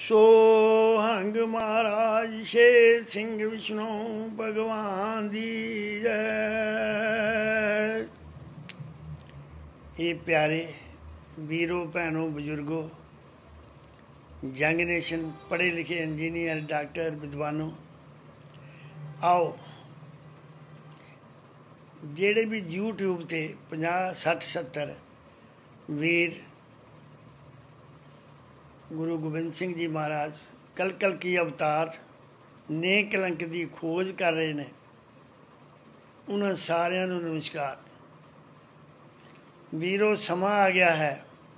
सोहंग महाराज शेर सिंह विष्णु भगवान दी जय। ये प्यारे वीरों भैनों बुजुर्गों, यंग नेशन, पढ़े लिखे इंजीनियर डॉक्टर विद्वानों, आओ जेड़े भी यूट्यूब ते 50 60 70 वीर गुरु गोबिंद सिंह जी महाराज कल कल की अवतार ने कलंक की खोज कर रहे हैं, उन्होंने सारिਆਂ ਨੂੰ नमस्कार। वीरों समा आ गया है,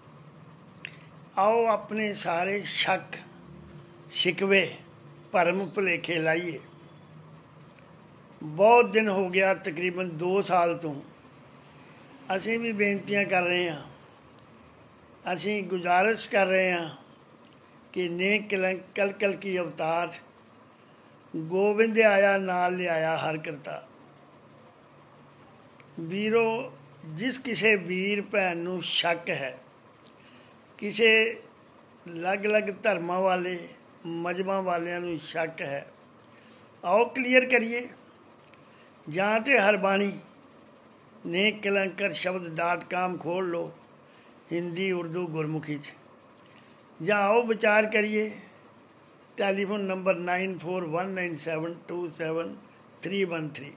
आओ अपने सारे शक शिकवे भरम भुलेखे लाइए। बहुत दिन हो गया, तकरीबन 2 साल तो असीं भी बेनतियां कर रहे हैं, असीं गुजारिश कर रहे हैं कि नेक कलंक कल कल की अवतार गोविंद आया नाल ले आया हर करता। वीरों, जिस किसी वीर भैन नूं शक है, किसी अलग अलग धर्मां वाले मजहबां वालियां नूं शक है, आओ क्लीयर करिए। जां ते हरबाणी नेक कलंकर शब्द.com खोल लो, हिंदी उर्दू गुरमुखी च, या आओ विचार करिए। Telephone number 9419727313।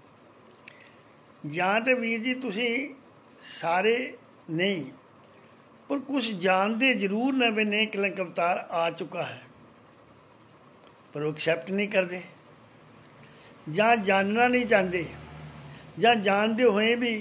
ਜਾਂ तो वीर जी तुसी सारे नहीं पर कुछ जानते जरूर ने भी नेक कलंक अवतार आ चुका है, पर वो एक्सैप्ट नहीं करते, ਜਾਂ जानना नहीं चाहते, ਜਾਂ जानते हुए भी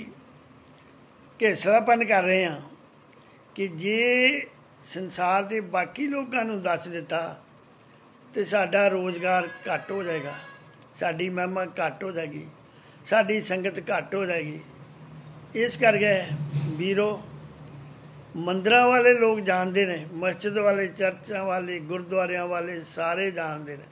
घिसलापन कर रहे हैं कि जे संसार के बाकी लोगों को दस दिता तो साडा रोज़गार घट हो जाएगा, साडी महिमा घट हो जाएगी, साडी संगत घट हो जाएगी। इस करके वीरों, मंदिरां वाले लोग जानते हैं, मस्जिद वाले, चर्चा वाले, गुरुद्वारियां वाले सारे जानते हैं।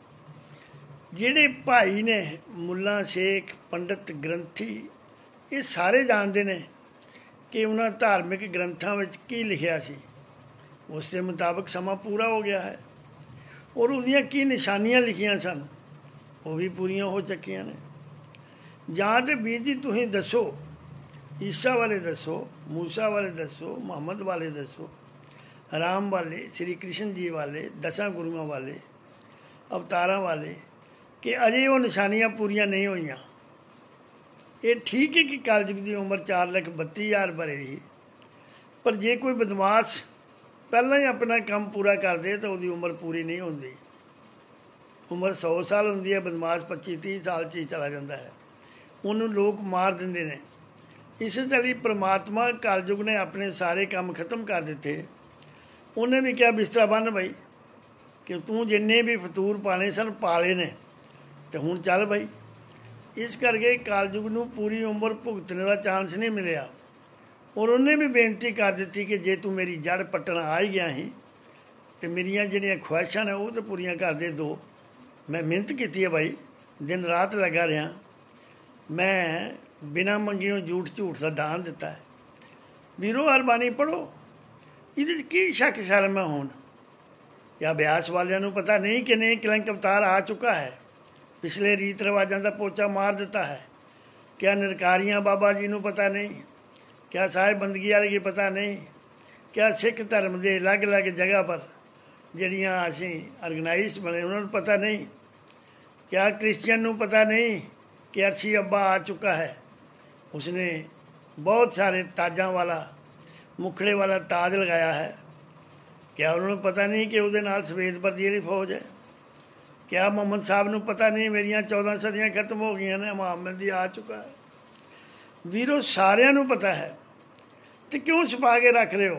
जिहड़े भाई ने मुल्ला शेख पंडित ग्रंथी ये सारे जानते हैं कि उन्होंने धार्मिक ग्रंथां विच की लिखिया सी, उस दे मुताबिक समा पूरा हो गया है, और उहदियां की निशानियां लिखियां सन वो भी पूरियां हो चुकियां ने। जां ते वीर जी तुसीं दसो, ईसा वाले दसो, मूसा वाले दसो, मुहम्मद वाले दसो, राम वाले, श्री कृष्ण जी वाले, 10 गुरुआं वाले, अवतारां वाले, कि अजे वो निशानियां पूरियां नहीं होईयां। ये ठीक है कि कलयुग की उम्र 4,32,000 भरे ही, पर जे कोई बदमाश पहला ही अपना काम पूरा कर दे तो उसकी उम्र पूरी नहीं होती। उम्र 100 साल होंदी है, बदमाश 25-30 साल च ही चला जाता है, उन्होंने लोग मार देंगे ने। इस तरह परमात्मा कलयुग ने अपने सारे काम खत्म कर दिते, उन्हें भी क्या बिस्तरा बन भाई कि तू जिन्ने भी फतूर पाने सन पाले ने तो हुण चल भाई। इस करके कलयुग नूं पूरी उम्र भुगतने का चांस नहीं मिलिया, और उन्हें भी बेनती कर दी कि जे तू मेरी जड़ पट्टन आ ही गया ही तो मेरिया जिहड़ियां ख्वाहिशां ने वो तो पूरियां कर दे दो। मैं मेहनत की है भाई, दिन रात लगा रहा, मैं बिना मंगियों झूठ का दान दिता है। वीरों हरबाणी पढ़ो, ये की शक शर्म है हुण? क्या ब्यास वालियां नूं पता नहीं कि नेक कलंक अवतार आ चुका है? पिछले रीत रिवाजां का पोचा मार दिता है? क्या निरकारियां बाबा जी नूं पता नहीं? क्या साहिब बंदगी वाले की पता नहीं? क्या सिख धर्म के अलग अलग जगह पर जड़ियाँ असीं ऑर्गेनाइज बने उन्होंने पता नहीं? क्या क्रिश्चियन नूं पता नहीं कि अरसी अब्बा आ चुका है? उसने बहुत सारे ताजा वाला मुखड़े वाला ताज लगाया है। क्या उन्होंने पता नहीं कि उसदे नाल सफेद वर्दी वाली फौज है? क्या मोहम्मद साहब नूं पता नहीं मेरिया 14 सदियाँ खत्म हो गई ने, मुहम्मद दी आ चुका है? वीरों सारियां नूं पता है, तो क्यों छुपा के रख रहे हो?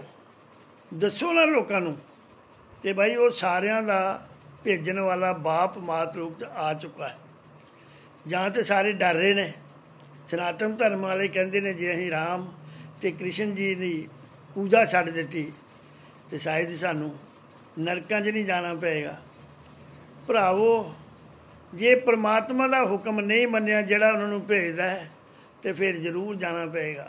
दसो ना लोगों नूं कि भाई वो सारियां दा भेजन वाला बाप मात रूप च आ चुका है। जां तो सारे डर रहे ने, सनातन धर्म वाले कहते हैं जे असीं राम ते कृष्ण जी की पूजा छड्ड दित्ती तो शायद सानू नरकां च नहीं जाना पेगा। भरावो, जे परमात्मा का हुक्म नहीं मन्निया जिहड़ा उन्होंने भेजदा है तो फिर जरूर जाना पेगा।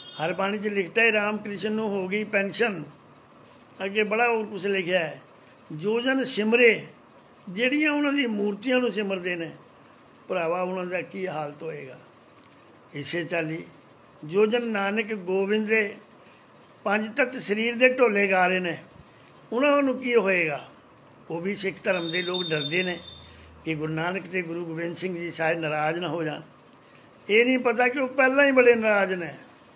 हरबाणी च लिखता है राम कृष्ण नूं हो गई पेंशन, अगे बड़ा और कुछ लिखा है, ਜੋ ਜਨ ਸਿਮਰੇ, ਜਿਹੜੀਆਂ ਉਹਨਾਂ ਦੀ ਮੂਰਤੀਆਂ ਨੂੰ ਸਿਮਰਦੇ ਨੇ ਭਰਾਵਾ, ਉਹਨਾਂ ਦਾ ਕੀ ਹਾਲਤ ਹੋਏਗਾ। ਇਸੇ ਚਾਲੀ ਜੋ ਜਨ ਨਾਨਕ ਗੋਬਿੰਦ ਦੇ ਪੰਜ ਤੱਤ ਸਰੀਰ ਦੇ ਢੋਲੇ ਗਾ ਰਹੇ ਨੇ, ਉਹਨਾਂ ਨੂੰ ਕੀ ਹੋਏਗਾ। ਉਹ ਵੀ ਸਿੱਖ ਧਰਮ ਦੇ ਲੋਕ ਡਰਦੇ ਨੇ ਕਿ ਗੁਰੂ ਨਾਨਕ ਅਤੇ ਗੁਰੂ ਗੋਬਿੰਦ ਸਿੰਘ ਜੀ ਸ਼ਾਇਦ ਨਾਰਾਜ਼ ਨਾ ਹੋ ਜਾਣ। ਇਹ ਨਹੀਂ ਪਤਾ ਕਿ ਉਹ ਪਹਿਲਾਂ ਹੀ ਬੜੇ ਨਾਰਾਜ਼ ਨੇ।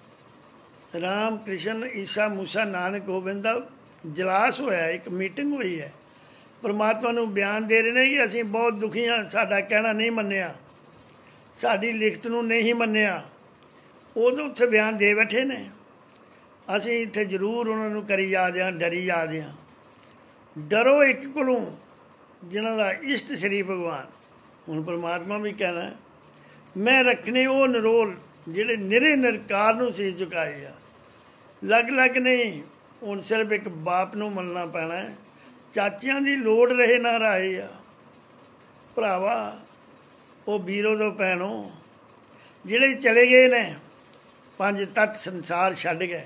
ਰਾਮ ਕ੍ਰਿਸ਼ਨ ਈਸਾ ਮੂਸਾ ਨਾਨਕ ਗੋਬਿੰਦ ਦਾ ਜਲਾਸ ਹੋਇਆ, ਇੱਕ ਮੀਟਿੰਗ ਹੋਈ ਹੈ। ਪਰਮਾਤਮਾ ਨੂੰ ਬਿਆਨ ਦੇ ਰਹੇ ਨੇ ਕਿ ਅਸੀਂ ਬਹੁਤ ਦੁਖੀ ਹਾਂ, ਸਾਡਾ ਕਹਿਣਾ ਨਹੀਂ ਮੰਨਿਆ, ਸਾਡੀ ਲਿਖਤ ਨੂੰ ਨਹੀਂ ਮੰਨਿਆ। ਉਦੋਂ ਉੱਥੇ ਬਿਆਨ ਦੇ ਬੈਠੇ ਨੇ। ਅਸੀਂ ਇੱਥੇ ਜ਼ਰੂਰ ਉਹਨਾਂ ਨੂੰ ਕਰੀ ਜਾਂਦੇ ਹਾਂ, ਡਰੀ ਜਾਂਦੇ ਹਾਂ। ਡਰੋ ਇੱਕ ਕੋਲੋਂ ਜਿਨ੍ਹਾਂ ਦਾ ਇਸ਼ਟ ਸ਼੍ਰੀ ਭਗਵਾਨ। ਹੁਣ ਪਰਮਾਤਮਾ ਵੀ ਕਹਿਣਾ ਮੈਂ ਰੱਖਣੇ ਉਹ ਨਿਰੋਲ ਜਿਹੜੇ ਨਿਰੇ ਨਿਰਕਾਰ ਨੂੰ ਸੀ ਝੁਕਾਏ ਆ। ਲੱਗ ਲੱਗ ਨਹੀਂ, ਹੁਣ ਸਿਰਫ ਇੱਕ ਬਾਪ ਨੂੰ ਮੰਨਣਾ ਪੈਣਾ। ਚਾਚਿਆਂ ਦੀ ਲੋੜ ਰਹੇ ਨਾ ਰਾਏ ਆ। ਭਰਾਵਾ ਉਹ ਵੀਰੋ ਤੋਂ ਭੈਣੋ ਜਿਹੜੇ ਚਲੇ ਗਏ ਨੇ, ਪੰਜ ਤੱਤ ਸੰਸਾਰ ਛੱਡ ਗਏ,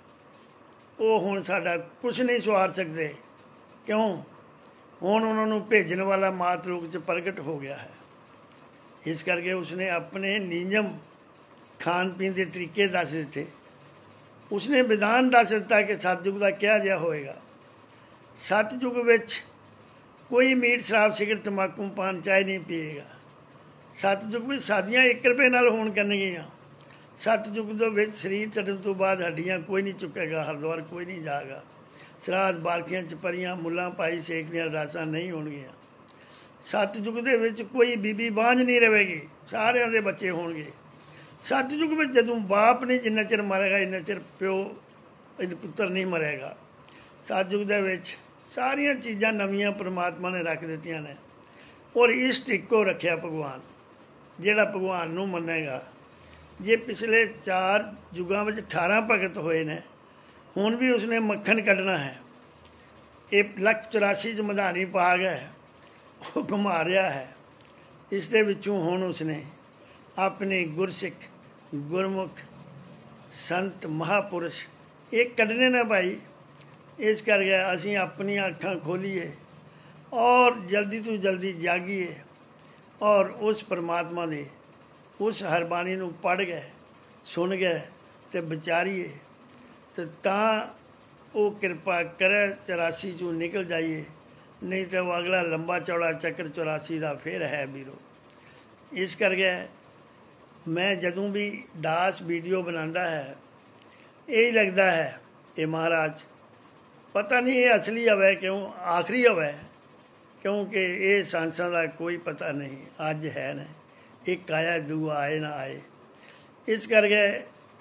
ਉਹ ਹੁਣ ਸਾਡਾ ਕੁਛ ਨਹੀਂ ਸਵਾਰ ਸਕਦੇ। ਕਿਉਂ? ਹੁਣ ਉਹਨਾਂ ਨੂੰ ਭੇਜਣ ਵਾਲਾ ਮਾਤ ਰੂਪ 'ਚ ਪ੍ਰਗਟ ਹੋ ਗਿਆ ਹੈ। ਇਸ ਕਰਕੇ ਉਸਨੇ ਆਪਣੇ ਨਿਯਮ ਖਾਣ ਪੀਣ ਦੇ ਤਰੀਕੇ ਦੱਸ ਦਿੱਤੇ। ਉਸਨੇ ਵਿਧਾਨ ਦੱਸ ਦਿੱਤਾ ਕਿ ਸਤਿਯੁਗ ਦਾ ਕਿਹਾ ਜਿਹਾ ਹੋਏਗਾ। ਸਤਿਯੁਗ ਵਿੱਚ ਕੋਈ ਮੀਟ ਸ਼ਰਾਬ ਸਿਗਰਟ ਤੰਬਾਕੂ ਪਾਨ ਚਾਹ ਨਹੀਂ ਪੀਏਗਾ। ਸਤਿਯੁਗ ਵਿੱਚ ਸ਼ਾਦੀਆਂ 1 ਰੁਪਏ ਨਾਲ ਹੋਣ ਕਰਨਗੀਆਂ। ਸਤਿਯੁਗ ਦੇ ਵਿੱਚ ਸਰੀਰ ਛੱਡਣ ਤੋਂ ਬਾਅਦ ਹੱਡੀਆਂ ਕੋਈ ਨਹੀਂ ਚੁੱਕੇਗਾ, ਹਰਿਦੁਆਰ ਕੋਈ ਨਹੀਂ ਜਾਏਗਾ। ਸ਼ਰਾਧ ਬਾਲਕੀਆਂ 'ਚ ਪਰੀਆਂ ਮੁੱਲਾਂ ਭਾਈ ਸੇਖ ਦੀਆਂ ਅਰਦਾਸਾਂ ਨਹੀਂ ਹੋਣਗੀਆਂ। ਸਤਿਯੁਗ ਦੇ ਵਿੱਚ ਕੋਈ ਬੀਬੀ ਬਾਂਝ ਨਹੀਂ ਰਹੇਗੀ, ਸਾਰਿਆਂ ਦੇ ਬੱਚੇ ਹੋਣਗੇ। ਸਤਿਯੁਗ ਵਿੱਚ ਜਦੋਂ ਬਾਪ ਨਹੀਂ ਜਿੰਨਾ ਚਿਰ ਮਰੇਗਾ, ਇੰਨਾ ਚਿਰ ਪਿਓ ਪੁੱਤਰ ਨਹੀਂ ਮਰੇਗਾ। ਸਤਿਯੁਗ ਦੇ ਵਿੱਚ ਸਾਰੀਆਂ ਚੀਜ਼ਾਂ ਨਵੀਆਂ ਪਰਮਾਤਮਾ ਨੇ ਰੱਖ ਦਿੱਤੀਆਂ ਨੇ, ਔਰ ਇਸ਼ਟ ਇੱਕੋ ਰੱਖਿਆ ਭਗਵਾਨ। ਜਿਹੜਾ ਭਗਵਾਨ ਨੂੰ ਮੰਨੇਗਾ, ਜੇ ਪਿਛਲੇ 4 ਯੁੱਗਾਂ ਵਿੱਚ 18 ਭਗਤ ਹੋਏ ਨੇ, ਹੁਣ ਵੀ ਉਸਨੇ ਮੱਖਣ ਕੱਢਣਾ ਹੈ। ਇਹ 184 'ਚ ਮਧਾਨੀ ਪਾ ਗਿਆ, ਉਹ ਘੁਮਾ ਰਿਹਾ ਹੈ। ਇਸ ਦੇ ਵਿੱਚੋਂ ਹੁਣ ਉਸਨੇ ਆਪਣੇ ਗੁਰਸਿੱਖ ਗੁਰਮੁਖ ਸੰਤ ਮਹਾਂਪੁਰਸ਼ ਇਹ ਕੱਢਣੇ ਨੇ ਭਾਈ। ਇਸ ਕਰਕੇ ਅਸੀਂ ਆਪਣੀਆਂ ਅੱਖਾਂ ਖੋਲ੍ਹੀਏ ਔਰ ਜਲਦੀ ਤੋਂ ਜਲਦੀ ਜਾਗੀਏ, ਔਰ ਉਸ ਪਰਮਾਤਮਾ ਦੇ ਉਸ ਹਰਬਾਣੀ ਨੂੰ ਪੜ੍ਹ ਗਏ, ਸੁਣ ਗਏ ਅਤੇ ਵਿਚਾਰੀਏ, ਅਤੇ ਤਾਂ ਉਹ ਕਿਰਪਾ ਕਰੇ 84 'ਚੋਂ ਨਿਕਲ ਜਾਈਏ। ਨਹੀਂ ਤਾਂ ਉਹ ਅਗਲਾ ਲੰਬਾ ਚੌੜਾ ਚੱਕਰ 84 ਦਾ ਫਿਰ ਹੈ ਵੀਰੋ। ਇਸ ਕਰਕੇ ਮੈਂ ਜਦੋਂ ਵੀ ਦਾਸ ਵੀਡੀਓ ਬਣਾਉਂਦਾ ਹੈ, ਇਹ ਲੱਗਦਾ ਹੈ ਇਹ ਮਹਾਰਾਜ ਪਤਾ ਨਹੀਂ ਇਹ ਅਸਲੀ ਹਵਾ ਕਿਉਂ ਆਖਰੀ ਹਵਾ, ਕਿਉਂਕਿ ਇਹ ਸਾਂਸਾਂ ਦਾ ਕੋਈ ਪਤਾ ਨਹੀਂ। ਅੱਜ ਹੈ ਨਾ, ਇੱਕ ਆਇਆ ਦੂਆ ਆਏ ਨਾ ਆਏ। ਇਸ ਕਰਕੇ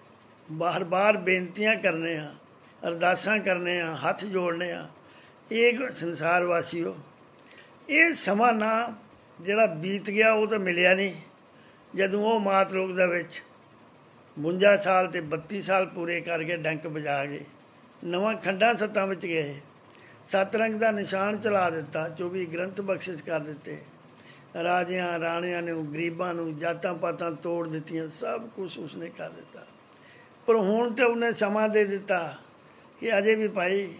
ਬਾਰ ਬੇਨਤੀਆਂ ਕਰਨੇ ਆ, ਅਰਦਾਸਾਂ ਕਰਨੇ ਆ, ਹੱਥ ਜੋੜਨੇ ਆ। ਇਹ ਸੰਸਾਰ ਵਾਸੀਓ, ਇਹ ਸਮਾਂ ਨਾ ਜਿਹੜਾ ਬੀਤ ਗਿਆ ਉਹ ਤਾਂ ਮਿਲਿਆ ਨਹੀਂ। ਜਦੋਂ ਉਹ ਮਾਤ ਲੋਕ ਦੇ ਵਿੱਚ 52 ਸਾਲ ਅਤੇ 32 ਸਾਲ ਪੂਰੇ ਕਰਕੇ ਡੰਕ ਵਜਾ ਗਏ, ਨਵਾਂ ਖੰਡਾਂ ਸੱਤਾਂ ਵਿੱਚ ਗਏ, 7 ਰੰਗ ਦਾ ਨਿਸ਼ਾਨ ਚਲਾ ਦਿੱਤਾ, 24 ਗ੍ਰੰਥ ਬਖਸ਼ਿਸ਼ ਕਰ ਦਿੱਤੇ, ਰਾਜਿਆਂ ਰਾਣਿਆਂ ਨੂੰ, ਗਰੀਬਾਂ ਨੂੰ, ਜਾਤਾਂ ਪਾਤਾਂ ਤੋੜ ਦਿੱਤੀਆਂ, ਸਭ ਕੁਛ ਉਸਨੇ ਕਰ ਦਿੱਤਾ। ਪਰ ਹੁਣ ਤਾਂ ਉਹਨੇ ਸਮਾਂ ਦੇ ਦਿੱਤਾ ਕਿ ਅਜੇ ਵੀ ਭਾਈ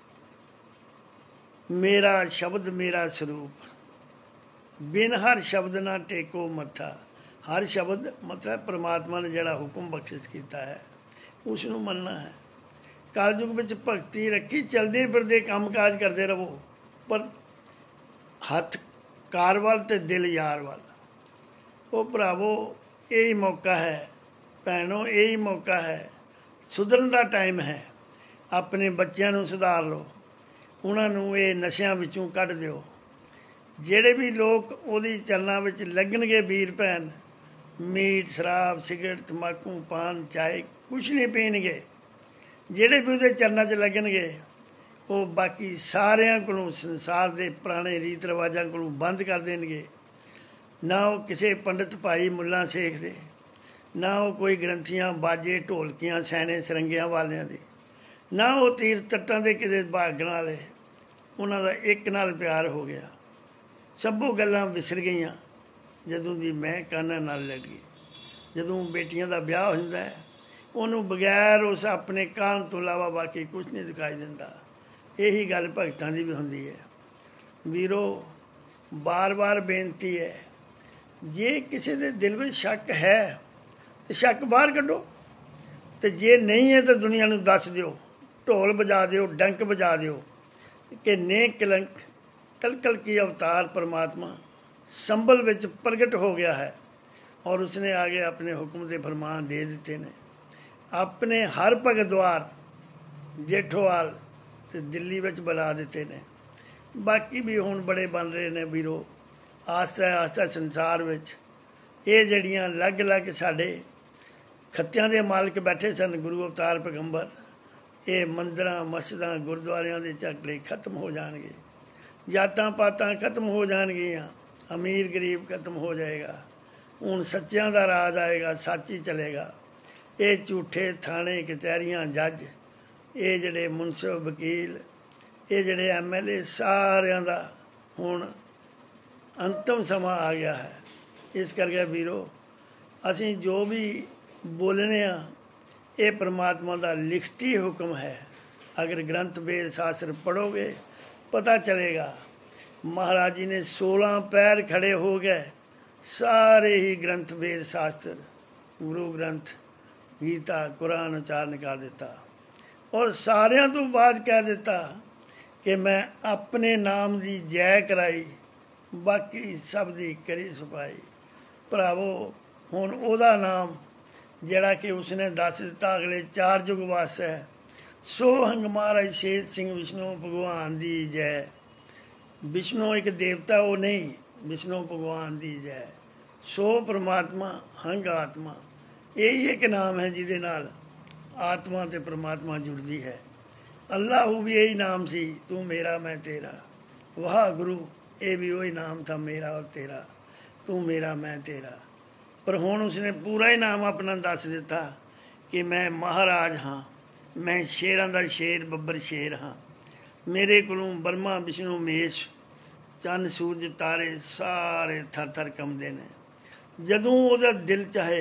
ਮੇਰਾ ਸ਼ਬਦ ਮੇਰਾ ਸਰੂਪ, ਬਿਨ ਹਰ ਸ਼ਬਦ ਨਾ ਟੇਕੋ ਮੱਥਾ। ਹਰ ਸ਼ਬਦ ਮਤਲਬ ਪਰਮਾਤਮਾ ਨੇ ਜਿਹੜਾ ਹੁਕਮ ਬਖਸ਼ਿਸ਼ ਕੀਤਾ ਹੈ ਉਸ ਨੂੰ ਮੰਨਣਾ ਹੈ। ਕਲਯੁਗ ਵਿੱਚ ਭਗਤੀ ਰੱਖੀ, ਚਲਦੇ ਫਿਰਦੇ ਕੰਮ ਕਾਜ ਕਰਦੇ ਰਹੋ, ਪਰ ਹੱਥ ਕਾਰ ਵੱਲ ਅਤੇ ਦਿਲ ਯਾਰ ਵੱਲ। ਉਹ ਭਰਾਵੋ ਇਹੀ ਮੌਕਾ ਹੈ, ਭੈਣੋ ਇਹੀ ਮੌਕਾ ਹੈ, ਸੁਧਰਨ ਦਾ ਟਾਈਮ ਹੈ। ਆਪਣੇ ਬੱਚਿਆਂ ਨੂੰ ਸੁਧਾਰ ਲਓ, ਉਹਨਾਂ ਨੂੰ ਇਹ ਨਸ਼ਿਆਂ ਵਿੱਚੋਂ ਕੱਢ ਦਿਓ। ਜਿਹੜੇ ਵੀ ਲੋਕ ਉਹਦੀ ਚਰਨਾਂ ਵਿੱਚ ਲੱਗਣਗੇ ਵੀਰ ਭੈਣ, ਮੀਟ ਸ਼ਰਾਬ ਸਿਗਰਟ ਤੰਬਾਕੂ ਪਾਨ ਚਾਹੇ ਕੁਛ ਨਹੀਂ ਪੀਣਗੇ। ਜਿਹੜੇ ਵੀ ਉਹਦੇ ਚਰਨਾਂ 'ਚ ਲੱਗਣਗੇ, ਉਹ ਬਾਕੀ ਸਾਰਿਆਂ ਕੋਲੋਂ ਸੰਸਾਰ ਦੇ ਪੁਰਾਣੇ ਰੀਤ ਰਿਵਾਜ਼ਾਂ ਕੋਲੋਂ ਬੰਦ ਕਰ ਦੇਣਗੇ। ਨਾ ਉਹ ਕਿਸੇ ਪੰਡਿਤ ਭਾਈ ਮੁੱਲਾ ਸੇਖ ਦੇ, ਨਾ ਉਹ ਕੋਈ ਗ੍ਰੰਥੀਆਂ ਬਾਜੇ ਢੋਲਕੀਆਂ ਸੈਣੇ ਸਰੰਗਿਆਂ ਵਾਲਿਆਂ ਦੇ, ਨਾ ਉਹ ਤੀਰਥ ਤੱਟਾਂ ਦੇ ਕਿਸੇ ਭਾਗਣ ਵਾਲੇ। ਉਹਨਾਂ ਦਾ ਇੱਕ ਨਾਲ ਪਿਆਰ ਹੋ ਗਿਆ, ਸਭੋ ਗੱਲਾਂ ਵਿਸਰ ਗਈਆਂ ਜਦੋਂ ਦੀ ਮੈਂ ਕਾਨਾਂ ਨਾਲ ਲੱਗੀ। ਜਦੋਂ ਬੇਟੀਆਂ ਦਾ ਵਿਆਹ ਹੋ ਜਾਂਦਾ ਹੈ, ਉਹਨੂੰ ਬਗੈਰ ਉਸ ਆਪਣੇ ਕਾਨ ਤੋਂ ਇਲਾਵਾ ਬਾਕੀ ਕੁਛ ਨਹੀਂ ਦਿਖਾਈ ਦਿੰਦਾ। ਇਹੀ ਗੱਲ ਭਗਤਾਂ ਦੀ ਵੀ ਹੁੰਦੀ ਹੈ। ਵੀਰੋ ਬਾਰ-ਬਾਰ ਬੇਨਤੀ ਹੈ, ਜੇ ਕਿਸੇ ਦੇ ਦਿਲ ਵਿੱਚ ਸ਼ੱਕ ਹੈ ਤੇ ਸ਼ੱਕ ਬਾਹਰ ਕੱਢੋ, ਤੇ ਜੇ ਨਹੀਂ ਹੈ ਤਾਂ ਦੁਨੀਆ ਨੂੰ ਦੱਸ ਦਿਓ, ਢੋਲ ਵਜਾ ਦਿਓ, ਡੰਕ ਵਜਾ ਦਿਓ ਕਿ ਨੇਕ ਕਲੰਕ कल की अवतार परमात्मा संभल विच प्रगट हो गया है और उसने आगे अपने हुक्म के फरमान दे दिते ने। अपने हर भगत द्वार जेठोवाल ते दिल्ली विच बना दिते ने, बाकी भी हुण बड़े बन रहे ने वीरो। आस्ता आस्ता संसार विच ये जड़ियां अलग अलग साडे खत्तियां दे मालिक बैठे सन गुरु अवतार पैगंबर, ये मंदिरां मस्जिदां गुरुद्वारियां दे झगड़े खत्म हो जाणगे, जातां पातां खत्म हो जाणगियां, अमीर गरीब खत्म हो जाएगा, हुण सच्चियां दा राज आएगा, सच ही चलेगा। ये झूठे थाने कचहरियां जज, ये जड़े मुनसिफ वकील, ये जड़े MLA सारियां दा हुण अंतिम समा आ गया है। इस करके वीरो असीं जो भी बोलने आ ये परमात्मा दा लिखती हुक्म है। अगर ग्रंथ वेद शास्त्र पढ़ोगे पता चलेगा। महाराज जी ने 16 पैर खड़े हो गए, सारे ही ग्रंथ वेद शास्त्र गुरु ग्रंथ गीता कुरान उच्चारण कर दिता और सारियां तो बाद कह दिता कि मैं अपने नाम की जय कराई, बाकी सब दी करी सफाई। भरावो हुण ओहदा नाम जिहड़ा कि उसने दस दिता अगले 4 युग वास्ते, सो हंग महाराज शेर सिंह विष्णु भगवान दी जय। विष्णु एक देवता वो नहीं, विष्णु भगवान दी जय। सो परमात्मा हंग आत्मा, यही एक नाम है जिहदे नाल आत्मा ते परमात्मा जुड़दी है। अल्लाह भी यही नाम सी, तू मेरा मैं तेरा। वाह गुरु ये भी वही नाम था, मेरा और तेरा, तू मेरा मैं तेरा। पर हुण उसने पूरा ही नाम अपना दस दिता कि मैं महाराज हाँ, मैं शेरां दा शेर बब्बर शेर हाँ। मेरे कोलों ब्रह्मा विष्णु महेश चंद सूरज तारे सारे थर थर कंबदे ने। जदों ओहदा दिल चाहे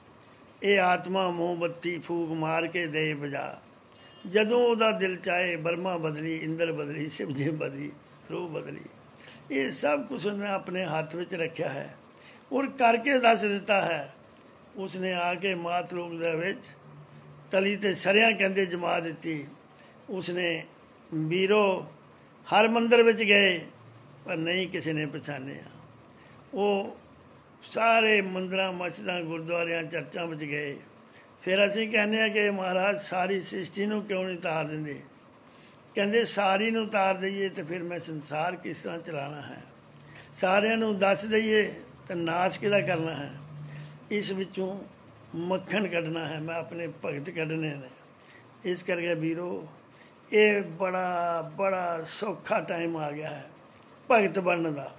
ये आत्मा मोमबत्ती फूक मार के दे बजा। जदों ओहदा दिल चाहे ब्रह्मा बदली, इंद्र बदली, शिवजी बदली, ध्रुव बदली। ये सब कुछ उसने अपने हाथ में रखा है और करके दस दिता है। उसने आके मात लोक दे विच तली ते सरियां कहंदे जमा दिती। उसने वीरो हर मंदिर विच गए पर नहीं किसी ने पछाणिया। वो सारे मंदिरां मस्जिदां गुरुद्वारियां चर्चां विच गए। फिर असीं कहने कि महाराज सारी सृष्टि नूं क्यों नहीं तार दिंदे? कहंदे सारी नूं तार दईए तो फिर मैं संसार किस तरह चलाना है, सारियां नूं दस दईए तो नाश किहदा करना है। इस विचों मक्खन कढ़ना है, मैं अपने भगत कढ़ने ने। इस करके वीरो ये बड़ा बड़ा सौखा टाइम आ गया है भगत बनने का।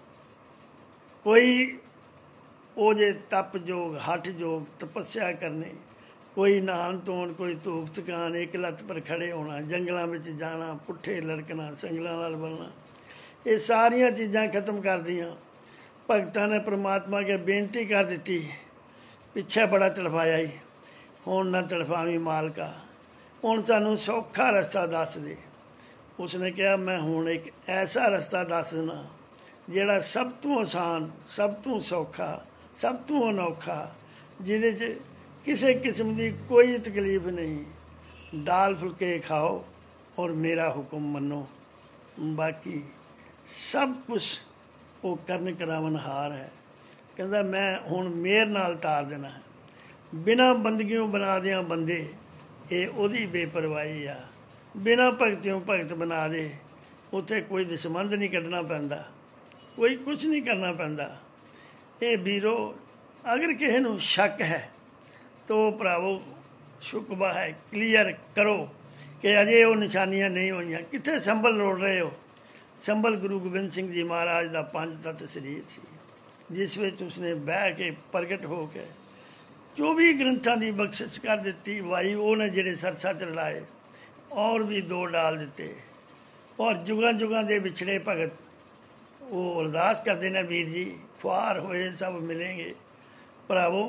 कोई वो जे तप जोग हठ जोग तपस्या करनी, कोई नहान धोन, कोई धूप थकान, एक लत्त पर खड़े होना, जंगलों में जाना, पुट्ठे लड़कना, संगलों नाल बनना, ये सारिया चीज़ां खत्म कर दियाँ। भगतां ने परमात्मा के बेनती कर दी, पिछे बड़ा तड़फाया ही, हुण ना तड़फावी मालका, हुण सानूं सौखा रस्ता दस दे। उसने कहा मैं हुण एक ऐसा रस्ता दस देना जिहड़ा सब तो आसान, सब तो सौखा, सब तो अनौखा, जिहदे च किसी किस्म की कोई तकलीफ नहीं। दाल फुलके खाओ और मेरा हुक्म मनो, बाकी सब कुछ वो करन करावनहार है। कहंदा मैं हुण मेहर नाल तार देना है। बिना बंदगियों बना दियां बंदे, ये ओदी बेपरवाही आ। बिना भगतियों भगत बना दे, उत्थे कोई दसमंद नहीं कढ़ना पैंदा, कोई कुछ नहीं करना पैंदा। ये वीरो अगर किसी नूं शक है तो भरावो शुकबा है, क्लीयर करो कि अजे वो निशानियां नहीं होईयां। कित्थे संभल रोड़ रहे हो? संभल गुरु गोबिंद सिंह जी महाराज का 5 तत्त शरीर सी, जिस विच उसने बह के प्रगट हो के 24 ग्रंथां की बख्शिश कर दी। वाई उन्हें जिहड़े सरसा चढ़ाए और भी 2 डाल दिते। और जुगां जुगां दे विछड़े भगत वो अरदास करते हैं, वीर जी ख्वार होए सब मिलेंगे। भरावो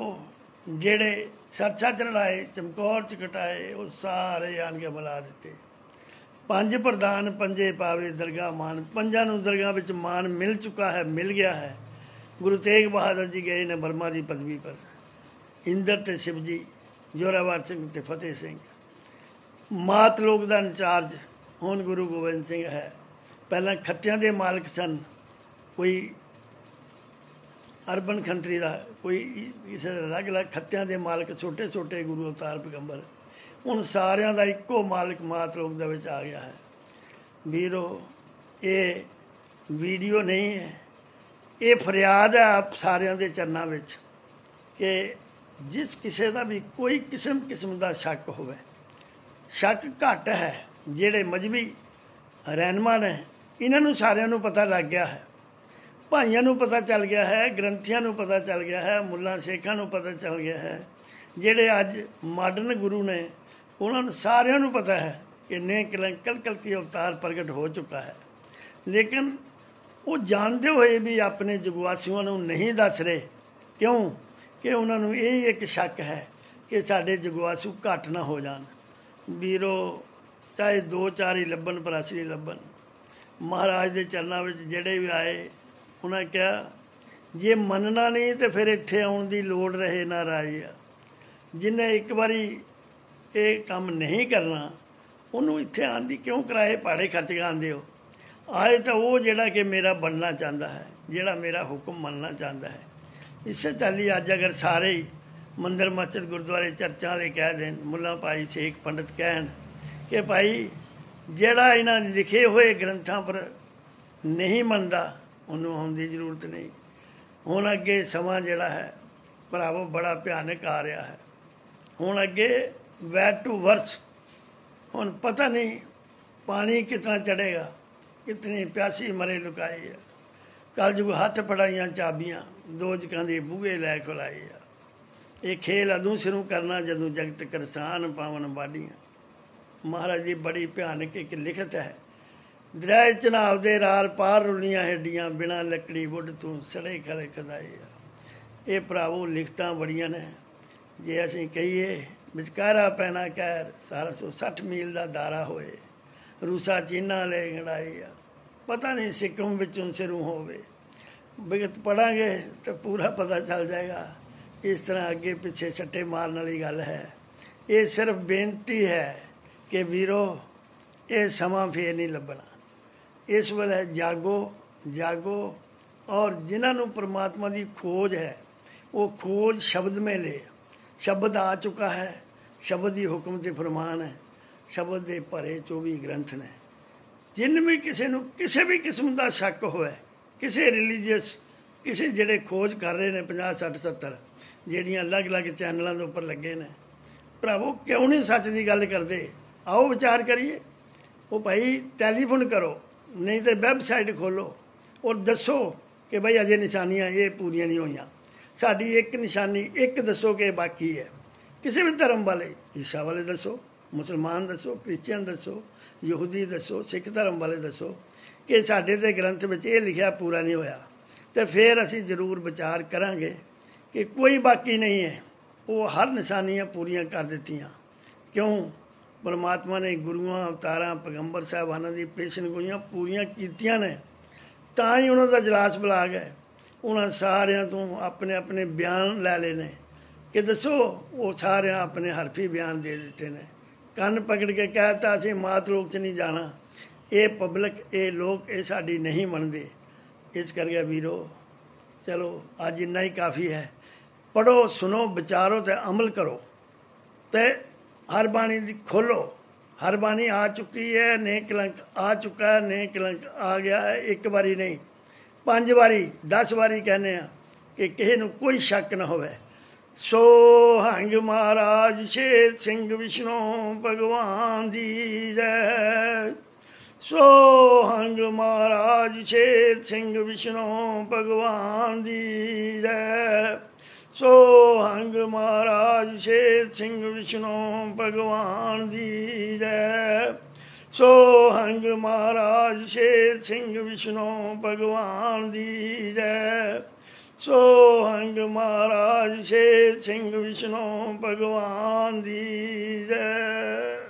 जिहड़े सरसा चढ़ाए, चमकौर च कटाए, वो सारे आन के मिला दिते। पंज प्रधान पंजे पावे दरगाह मान, पंजां नूं दरगाह विच मान मिल चुका है, मिल गया है। गुरु तेग बहादुर जी गए ने बर्मा की पदवी पर, इंद्र ते शिव जी, जोरावर सिंह ते फतेह सिंह। मात लोक का इंचार्ज हुण गुरु गोबिंद सिंह है। पहलां खत्तियां दे मालक सन, कोई अर्बन खंतरी का, कोई किसी अलग अलग खत्तियां दे मालक, छोटे छोटे गुरु अवतार पैगंबर। हुण सारियां दा इक्को मालक मात लोक दे विच आ गया है। वीरो, ये वीडियो नहीं है, ये फरियाद है आप सारियां दे चरनां विच कि जिस किसी का भी कोई किस्म का शक होवे, शक घट है। जिहड़े मजहबी रहनुमा ने, इन्हों सारियां नूं पता लग गया है, भाइयों नूं पता चल गया है, ग्रंथियां नूं पता चल गया है, मुल्लां शेखां नूं पता चल गया है। जिहड़े अज मॉडर्न गुरु ने, उन्होंने सारियां नूं पता है कि ने कल की अवतार प्रगट हो चुका है। लेकिन वो जानते हुए भी अपने जगवासियों नूं नहीं दस रहे। क्यों? कि उन्होंने यही एक शक है कि साडे जगवासू घट ना हो जान। वीरो, चाहे 2-4 ही लभन पर असली लभन। महाराज के चरणों में जिहड़े भी आए, उन्हें कहा जे मनना नहीं तो फिर इत्थे आउण दी लोड़ रहे ना राजी। जिन्हें एक बारी ये काम नहीं करना, उन्होंने इत्थे आने की क्यों किराए भाड़े खर्च के आंदे हो? आए तो वो जिहड़ा कि मेरा बनना चाहता है, जिहड़ा मेरा हुक्म मनना चाहता है। इस चाली अज अगर सारे ही मंदिर मस्जिद गुरुद्वारे चर्चा वाले कह देन, मुल्ला भाई शेख पंडित कहन कि भाई जिहड़ा इन्हां लिखे हुए ग्रंथां पर नहीं मनदा, उन्होंने आउण दी जरूरत नहीं। हुण अगे समा जिहड़ा है भरावो बड़ा भयानक आ रहा है। हुण अगे बैड टू वर्स। हुण पता नहीं पानी कितना चढ़ेगा, कितनी प्यासी मरे लुकाई है। कलयुग हथ फड़ाइयां चाबियां, दो जगह के बूहे लै खुलाई आ। ये खेल अदू शुरू करना जदों जगत करसान पावन बाढ़ियां। महाराज जी बड़ी भयानक एक लिखत है। दरिया चनाव दे रार पार रुलियां हेडियां, बिना लकड़ी वुड तू सड़े खले खदाई आ। ये भरावो लिखतां बड़ियां ने। जे असीं कहीए विचकारा पैना कहर, 1760 मील का दारा होए, रूसा चीना ले गड़ाई आ। पता नहीं सिक्किम विचों सिरों होवे। विगत पढ़ांगे तो पूरा पता चल जाएगा। इस तरह अगे पिछे सट्टे मारने वाली गल है। ये सिर्फ बेनती है कि वीरो, ये समा फिर नहीं लभना। इस वेले जागो जागो, और जिन्होंने परमात्मा की खोज है, वो खोज शब्द में ले। शब्द आ चुका है, शब्द ही हुक्म ते फरमान है। शब्द के भरे 24 ग्रंथ ने। जिन भी किसी नूं किसी भी किस्म का शक होए, किसी रिलीजियस, किसी जिहड़े खोज कर रहे हैं 50, 60, 70 जिहड़ियां अलग अलग चैनलों के उपर लगे ने, भरावो क्यों नहीं सच की गल करते? आओ विचार करिए। वो भाई टैलीफोन करो, नहीं तो वैबसाइट खोलो और दसो कि भाई अजे निशानियां ये पूरियां नहीं हुई। साडी एक निशानी एक दसो कि बाकी है। किसी भी धर्म वाले, ईसा वाले दसो, मुसलमान दसो, क्रिश्चियन दसो, यहूदी दसो, सिख धर्म वाले दसो कि साडे ते ग्रंथ में ये लिखा पूरा नहीं होया। तो फिर असीं जरूर विचार करांगे कि कोई बाकी नहीं है। वो हर निशानियां पूरियां कर दित्तियां। क्यों? परमात्मा ने गुरुआं अवतारां पैगंबर साहिबानां दी पेशन गोइयां पूरियां कीतियां ने, तां ही उन्हां दा इजलास बुला गए। उन्हां सारियां तो अपने अपने बयान लै लेने कि दसो। वो सारे अपने हरफी बयान दे दिते ने। कन्न पकड़ के कहता असीं मात लोक च नहीं जाना। ये पब्लिक, ये लोग, ये साडी नहीं मनदे। इस करके वीरो, चलो अज इन्ना ही काफ़ी है। पढ़ो, सुनो, विचारो तो अमल करो। तो हर बाणी दी खोलो। हर बाणी आ चुकी है, ने कलंक आ चुका है, ने कलंक आ गया है। एक बारी नहीं, 5 बारी 10 बारी कहने कि किसी नूं कोई शक ना होवे। सोहंग महाराज शेर सिंह विष्णु भगवान दी जय। सोहंग महाराज शेर सिंह विष्णु भगवान दी जय। सोहंग महाराज शेर सिंह विष्णु भगवान दी जय। सोहंग महाराज शेर सिंह विष्णु भगवान दी जय। सोहंग महाराज शेर सिंह विष्णु भगवान दी जय।